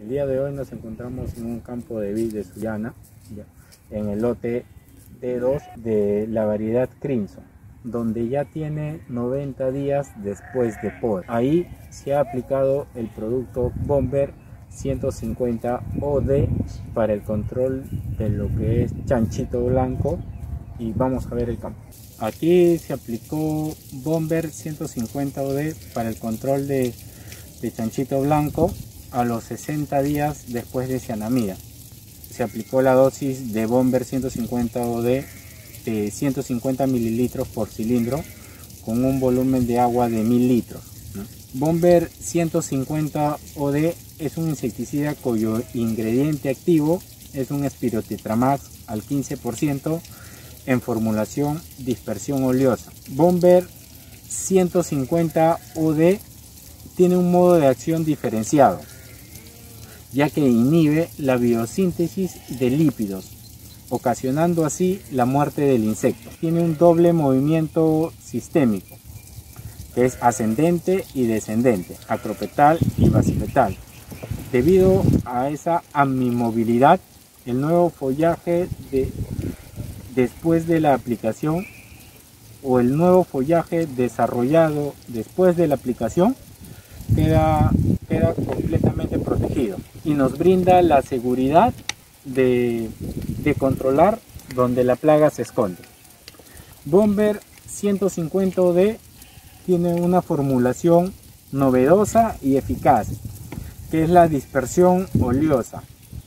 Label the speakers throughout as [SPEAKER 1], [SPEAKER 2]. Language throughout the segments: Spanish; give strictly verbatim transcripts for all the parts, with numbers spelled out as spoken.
[SPEAKER 1] El día de hoy nos encontramos en un campo de vid de Sullana, ¿ya? En el lote D dos de la variedad Crimson, donde ya tiene noventa días después de poda. Ahí se ha aplicado el producto Bomber ciento cincuenta O D para el control de lo que es chanchito blanco, y vamos a ver el campo. Aquí se aplicó Bomber ciento cincuenta O D para el control de, de chanchito blanco a los sesenta días después de cianamida. Se aplicó la dosis de Bomber ciento cincuenta O D de ciento cincuenta mililitros por cilindro con un volumen de agua de mil litros, ¿no? Bomber ciento cincuenta O D es un insecticida cuyo ingrediente activo es un Spirotetramax al quince por ciento en formulación dispersión oleosa. Bomber ciento cincuenta O D tiene un modo de acción diferenciado, ya que inhibe la biosíntesis de lípidos, ocasionando así la muerte del insecto. Tiene un doble movimiento sistémico, que es ascendente y descendente, acropetal y basipetal. Debido a esa amimovilidad, el nuevo follaje de, después de la aplicación o el nuevo follaje desarrollado después de la aplicación queda, queda completamente protegido y nos brinda la seguridad de, de controlar donde la plaga se esconde. Bomber ciento cincuenta O D tiene una formulación novedosa y eficaz, que es la dispersión oleosa,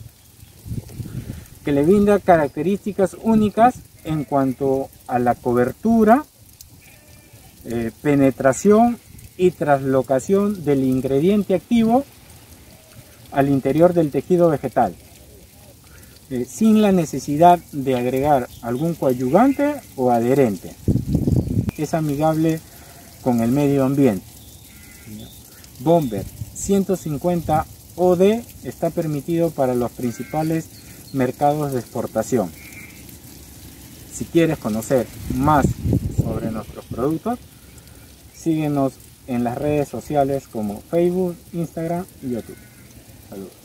[SPEAKER 1] que le brinda características únicas en cuanto a la cobertura, eh, penetración y traslocación del ingrediente activo al interior del tejido vegetal, eh, sin la necesidad de agregar algún coadyuvante o adherente. Es amigable con el medio ambiente. Bomber ciento cincuenta O D está permitido para los principales mercados de exportación. Si quieres conocer más sobre nuestros productos, síguenos en las redes sociales como Facebook, Instagram y YouTube. Saludos.